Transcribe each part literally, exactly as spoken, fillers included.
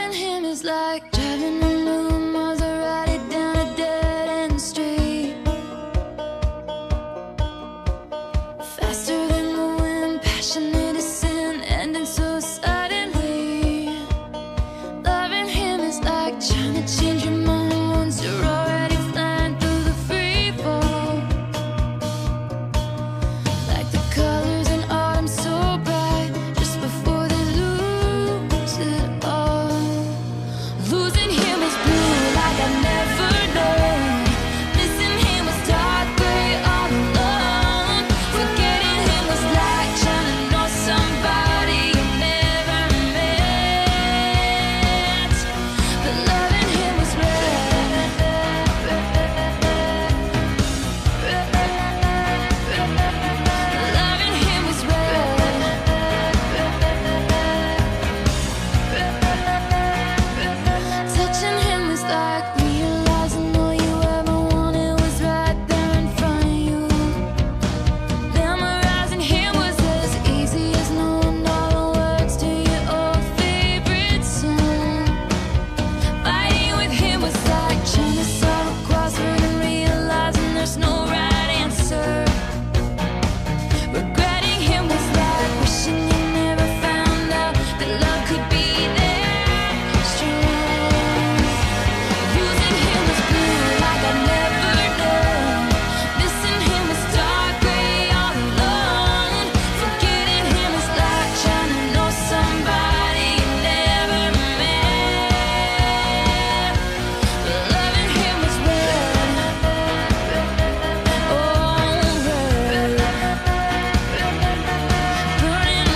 Loving him is like driving a new Maserati down a dead-end street, faster than the wind, passionate as sin, ending so suddenly. Loving him is like trying to change your mind once you're already flying through the free fall. Like the colors in autumn so bright, just before they lose it all. Losing him is blue like I've never known. Missing him was dark gray all alone. Forgetting him was like trying to know somebody you never met. But loving him was red. Loving him was red. Touching him was like realizing all you ever wanted was right there in front of you. Memorizing him was as easy as knowing all the words to your old favorite song. Fighting with him was like trying to solve a crossword and realizing there's no right answer. Regretting him was like wishing you never found out that love could be that strong. Losing him was blue like I'd never known. Missing him was dark gray all alone. Forgetting him was like trying to know somebody you never met. But loving him was red. Oh, red. Burning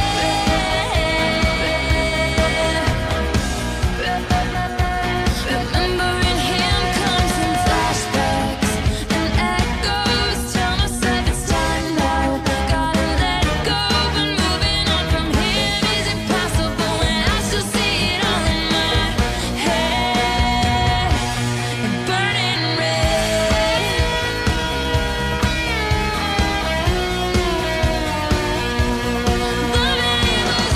red. Remembering him comes in flashbacks and echoes. Tell myself it's time now. Gotta let go, but moving on from him is impossible, and I still see it all in my head. Burning red. Loving him was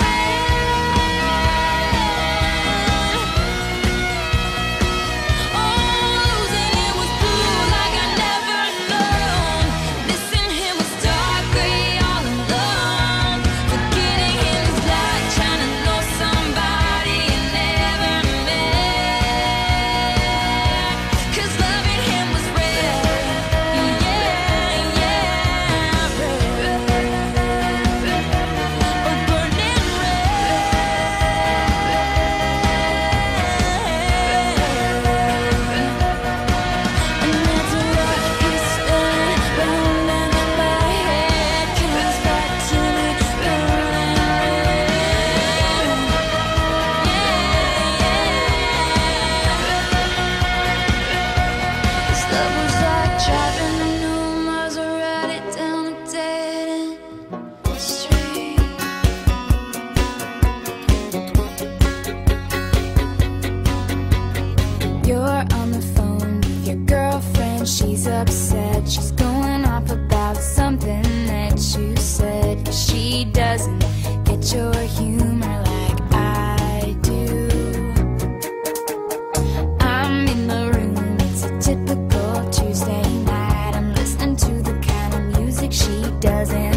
red. Oh, losing him was blue like I'd never known. Missing him was dark gray all alone. Forgetting him is like trying to know somebody you never met. 'Cause loving him was red. Yeah, yeah, red. Oh, burning red. And that's what he said, round and my head comes back to me, burning red. This love was like driving a new Maserati down a dead-end street. You're on the phone with your girlfriend, she's upset. She's going off about something that you said. She doesn't get your humor like I do. I'm in the room, it's a typical Tuesday night. I'm listening to the kind of music she doesn't